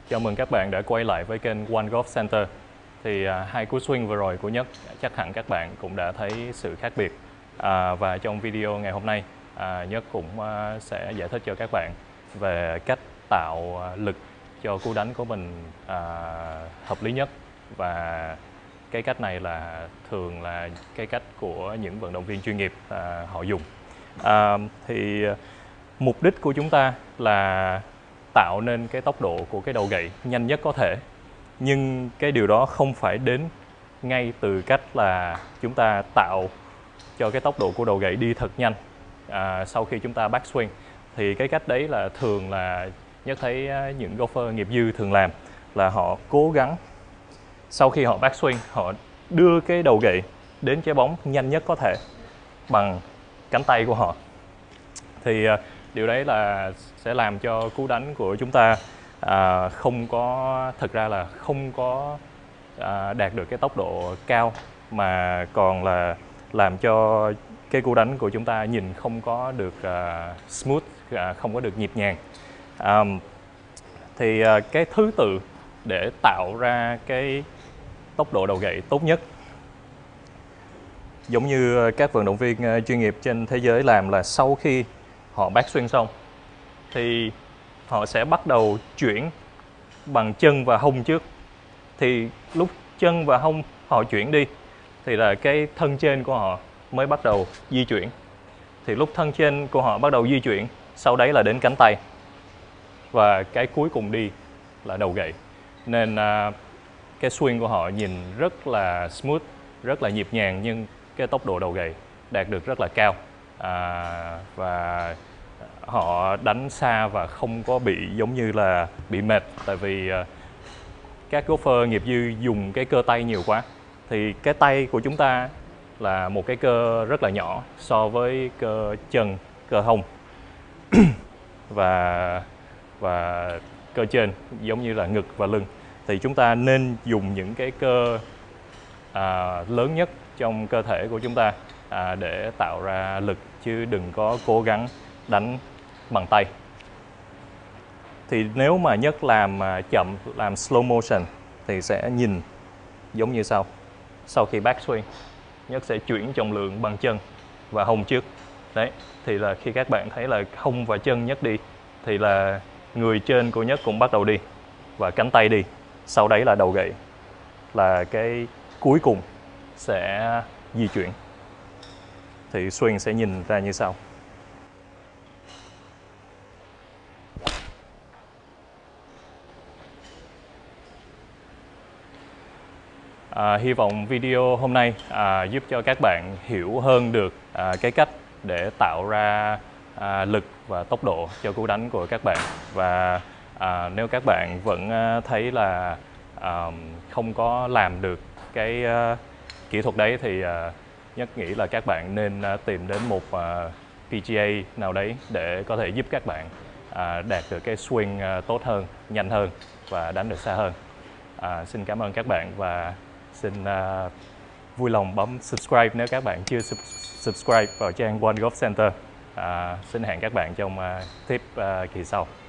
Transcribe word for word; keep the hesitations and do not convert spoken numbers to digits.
Chào mừng các bạn đã quay lại với kênh One Golf Center. Thì à, hai cú swing vừa rồi của Nhất chắc hẳn các bạn cũng đã thấy sự khác biệt. À, và trong video ngày hôm nay, à, Nhất cũng à, sẽ giải thích cho các bạn về cách tạo à, lực cho cú đánh của mình à, hợp lý nhất. Và cái cách này là thường là cái cách của những vận động viên chuyên nghiệp à, họ dùng. À, thì mục đích của chúng ta là tạo nên cái tốc độ của cái đầu gậy nhanh nhất có thể, nhưng cái điều đó không phải đến ngay từ cách là chúng ta tạo cho cái tốc độ của đầu gậy đi thật nhanh à, sau khi chúng ta backswing. Thì cái cách đấy là thường là Nhất thấy những golfer nghiệp dư thường làm là họ cố gắng sau khi họ backswing, họ đưa cái đầu gậy đến trái bóng nhanh nhất có thể bằng cánh tay của họ. Thì điều đấy là sẽ làm cho cú đánh của chúng ta à, không có, thực ra là không có à, đạt được cái tốc độ cao, mà còn là làm cho cái cú đánh của chúng ta nhìn không có được à, smooth, à, không có được nhịp nhàng. À, thì à, cái thứ tự để tạo ra cái tốc độ đầu gậy tốt nhất, giống như các vận động viên chuyên nghiệp trên thế giới làm, là sau khi họ backswing xong thì họ sẽ bắt đầu chuyển bằng chân và hông trước. Thì lúc chân và hông họ chuyển đi thì là cái thân trên của họ mới bắt đầu di chuyển. Thì lúc thân trên của họ bắt đầu di chuyển, sau đấy là đến cánh tay, và cái cuối cùng đi là đầu gậy. Nên uh, cái swing của họ nhìn rất là smooth, rất là nhịp nhàng, nhưng cái tốc độ đầu gậy đạt được rất là cao. À, và họ đánh xa và không có bị giống như là bị mệt, tại vì uh, các golfer nghiệp dư dùng cái cơ tay nhiều quá. Thì cái tay của chúng ta là một cái cơ rất là nhỏ so với cơ chân, cơ hông và và cơ trên giống như là ngực và lưng. Thì chúng ta nên dùng những cái cơ à, lớn nhất trong cơ thể của chúng ta à, để tạo ra lực, chứ đừng có cố gắng đánh bằng tay. Thì nếu mà Nhất làm chậm, làm slow motion thì sẽ nhìn giống như sau. Sau khi backswing, Nhất sẽ chuyển trọng lượng bằng chân và hông trước. Đấy, thì là khi các bạn thấy là hông và chân Nhất đi thì là người trên của Nhất cũng bắt đầu đi và cánh tay đi. Sau đấy là đầu gậy, là cái cuối cùng sẽ di chuyển. Thì swing sẽ nhìn ra như sau. À, hy vọng video hôm nay à, giúp cho các bạn hiểu hơn được à, cái cách để tạo ra à, lực và tốc độ cho cú đánh của các bạn. Và à, nếu các bạn vẫn à, thấy là à, không có làm được cái à, kỹ thuật đấy thì à, Nhất nghĩ là các bạn nên à, tìm đến một à, pê giê a nào đấy để có thể giúp các bạn à, đạt được cái swing à, tốt hơn, nhanh hơn và đánh được xa hơn. À, xin cảm ơn các bạn và xin uh, vui lòng bấm subscribe nếu các bạn chưa sub subscribe vào trang One Golf Center. Uh, xin hẹn các bạn trong uh, tiếp uh, kỳ sau.